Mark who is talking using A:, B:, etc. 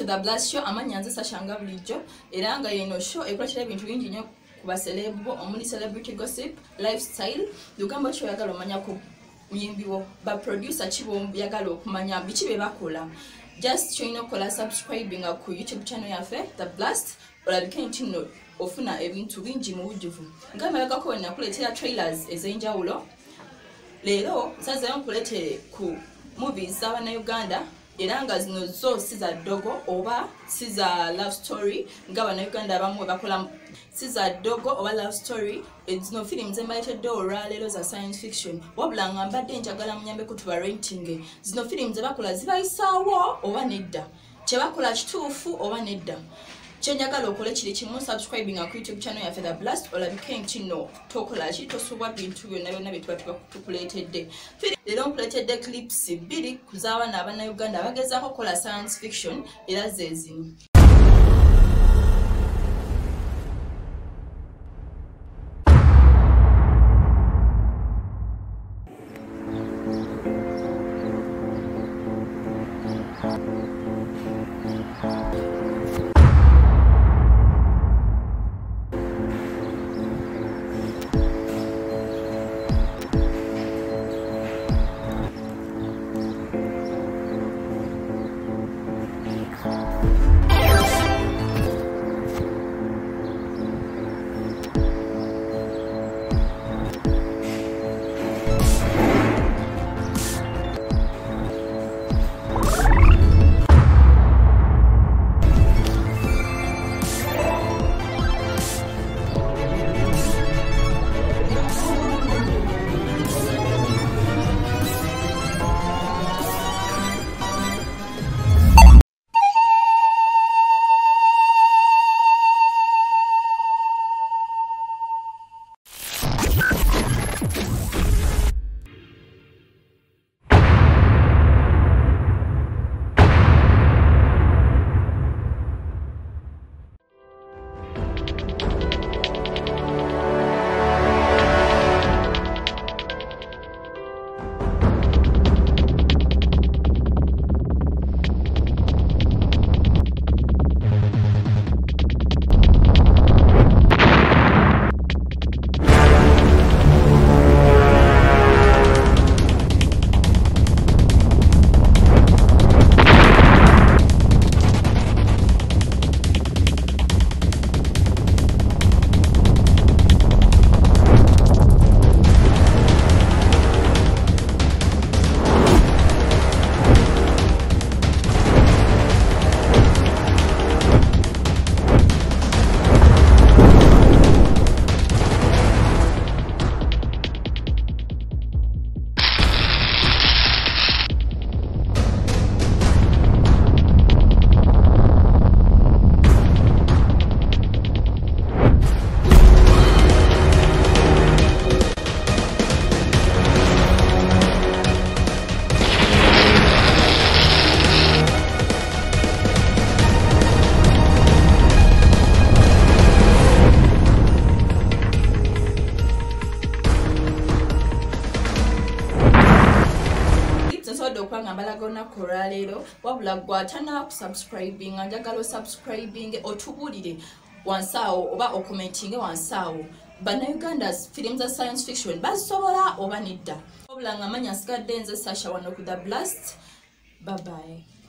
A: to the Blast Show. Amanya nze Sashanga bulijjo era nga yeno show ekwatira ebintu bingi nnyo ku baselebo omuli celebrity gossip, lifestyle, lugamba show yagala omanya ku muyimbiwo ba producer Kibombo yagala okumanya biki be bakola. Just join okola subscribing ku YouTube channel yaffe The Blast olabike ntino ofuna ebintu bingi mu bujuvu. Ngamba yagako nakuletera trailers ez'enjawulo. Leero nsazeyo nkuletere ku movies z'abana Uganda era nga zino zo siza dogo oba siza love story ng'abana Uganda abamu bakola siza dogo oba love story zino films embaletedde olwaleero za science fiction wabula nga mbadde njagala munyambe kutuba rating zino films bakola zibayisaawo oba nedda kye bakola kituufu oba nedda chenjagala okole kiri kimu subscribing ku YouTube channel yaffe The Blast olabike ntino tokola ki tosubwa bintu byonna byonna bye tuba tukuleetedde. Leero nkuleetedde clips 2 kuzaabaana abana Uganda abagezaako kola science fiction era zezino. Okwangambalaga koralero wabula gwatana ku subscribing njagala subscribing otubulire wansaawo oba okomentinge wansaawo bana Uganda's films za science fiction basobola oba nedda wabula nga manya sigadde nze Sasha wano ku The Blast. Bye bye.